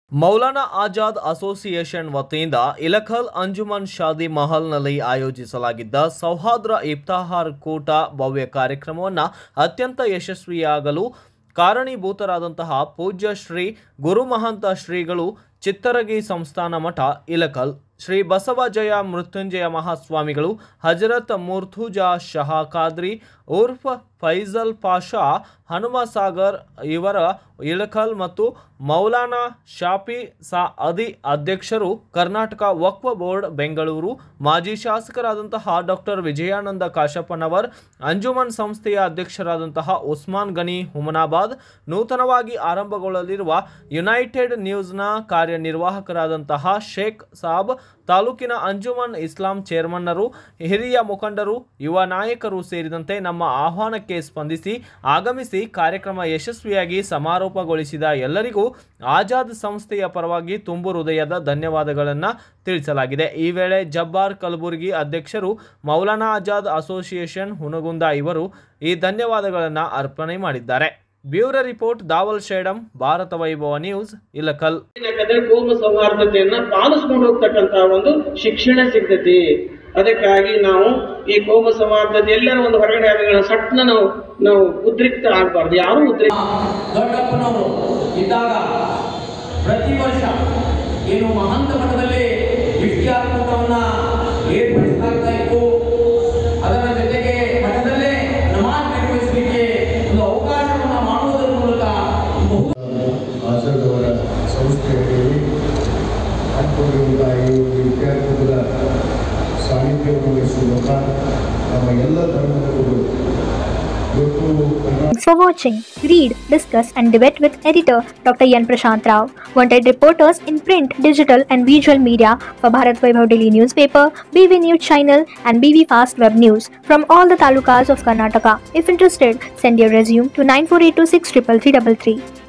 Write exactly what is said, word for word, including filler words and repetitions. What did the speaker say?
Maulana Azad association ವತಿಯಿಂದ ಇಲಕಲ್ ಅಂಜುಮನ್ ಶಾದಿ ಮಹಲ್ನಲ್ಲಿ ಆಯೋಜಿಸಲಾಗಿದ್ದ ಸೌಹಾರ್ದ ಇಫ್ತಾರ್ ಕೂಟ ಭವ್ಯ ಕಾರ್ಯಕ್ರಮವನ್ನು ಅತ್ಯಂತ ಯಶಸ್ವಿಯಾಗಲು ಕಾರಣೀಭೂತರಾದಂತಹ ಪೂಜ್ಯ ಶ್ರೀ ಗುರುಮಹಂತ ಶ್ರೀಗಳು ಚಿತ್ತರಗಿ ಸಂಸ್ಥಾನ ಮಠ ಇಲಕಲ್, ಶ್ರೀ ಬಸವಜಯ ಮೃತ್ಯುಂಜಯ ಮಹಾಸ್ವಾಮಿಗಳು, ಹಜರತ್ ಮುರ್ತುಜಾ ಶಹಾ ಖಾದ್ರಿ ಉರ್ಫ್ ಫೈಜಲ್ ಪಾಷಾ ಹನುಮಸಾಗರ್ ಇವರ ಇಲಕಲ್ ಮತ್ತು ಮೌಲಾನಾ ಶಾಫಿ ಸಾ ಅದಿ ಅಧ್ಯಕ್ಷರು, ಕರ್ನಾಟಕ ವಕ್ಫ್ ಬೋರ್ಡ್ ಬೆಂಗಳೂರು, ಮಾಜಿ ಶಾಸಕರಾದಂತಹ ಡಾಕ್ಟರ್ ವಿಜಯಾನಂದ ಕಾಶಪ್ಪನವರ್, ಅಂಜುಮನ್ ಸಂಸ್ಥೆಯ ಅಧ್ಯಕ್ಷರಾದಂತಹ ಉಸ್ಮಾನ್ ಗನಿ ಹುಮನಾಬಾದ್, ನೂತನವಾಗಿ ಆರಂಭಗೊಳ್ಳಲಿರುವ ಯುನೈಟೆಡ್ ನ್ಯೂಸ್ನ ಕಾರ್ಯನಿರ್ವಾಹಕರಾದಂತಹ ಶೇಖ್ ಸಾಬ್, ತಾಲೂಕಿನ ಅಂಜುಮನ್ ಇಸ್ಲಾಂ ಚೇರ್ಮನ್ನರು, ಹಿರಿಯ ಮುಖಂಡರು, ಯುವ ನಾಯಕರು ಸೇರಿದಂತೆ ನಮ್ಮ ಆಹ್ವಾನಕ್ಕೆ ಸ್ಪಂದಿಸಿ ಆಗಮಿಸಿ ಕಾರ್ಯಕ್ರಮ ಯಶಸ್ವಿಯಾಗಿ ಸಮಾರೋಪಗೊಳಿಸಿದ ಎಲ್ಲರಿಗೂ ಆಜಾದ್ ಸಂಸ್ಥೆಯ ಪರವಾಗಿ ತುಂಬು ಹೃದಯದ ಧನ್ಯವಾದಗಳನ್ನು ತಿಳಿಸಲಾಗಿದೆ. ಈ ವೇಳೆ ಜಬ್ಬಾರ್ ಕಲಬುರ್ಗಿ ಅಧ್ಯಕ್ಷರು ಮೌಲಾನಾ ಆಜಾದ್ ಅಸೋಸಿಯೇಷನ್ ಹುನಗುಂದ ಇವರು ಈ ಧನ್ಯವಾದಗಳನ್ನು ಅರ್ಪಣೆ ಮಾಡಿದ್ದಾರೆ. Bureau report Dawal Shedam, Bharat Vaibhav news, Ilkal. ಕೋಮು ಸೌಹಾರ್ದತೆಯನ್ನ ಪಾಲಿಸ್ಕೊಂಡು ಹೋಗ್ತಕ್ಕಂತಹ ಒಂದು ಶಿಕ್ಷಣ ಸಿಗ್ತೈತಿ. ಅದಕ್ಕಾಗಿ ನಾವು ಈ ಕೋಮು ಸೌಹಾರ್ದತೆ ಎಲ್ಲರ ಒಂದು ಹೊರಗಡೆ ಆದ ಸಟ್ನ ನಾವು ನಾವು ಉದ್ರಿಕ್ತ ಆಗಬಾರ್ದು. ಯಾರು ಉದ್ರಿಕ್ತ ದೊಡ್ಡಪ್ಪನವರು ಇದ್ದಾಗ ಪ್ರತಿ ವರ್ಷ ಏನು ಮಹಂತ ಮಠದಲ್ಲಿ ಇಫ್ತಿಯಾರ್ ಕೂಟವನ್ನ ಏರ್ಪಡಿಸಲಾಗ್ತಾ ಇತ್ತು. ಅದರ ಜೊತೆಗೆ ಮಠದಲ್ಲೇ ನಮಾಜ್ ನಿರ್ವಹಿಸಲಿಕ್ಕೆ ಒಂದು ಅವಕಾಶವನ್ನು ಮಾಡುವುದರ ಮೂಲಕ ಆಜಾದ್ ಅವರ ಸಂಸ್ಥೆಯಲ್ಲಿ ಹಾಕಿಕೊಂಡಿರುವಂತಹ ಈ ವಿದ್ಯಾರ್ಥಿಗಳ ಸಾನ್ನಿಧ್ಯವನ್ನು ವಹಿಸುವಂಥ ನಮ್ಮ ಎಲ್ಲ ಧರ್ಮಗಳು. Thanks for watching. Read, discuss and debate with editor Doctor Yan Prashant Rao. Wanted reporters in print, digital and visual media for Bharat Vaibhav Daily Newspaper, B V News Channel and B V Fast Web News from all the talukas of Karnataka. If interested, send your resume to nine four eight two six three three three three three.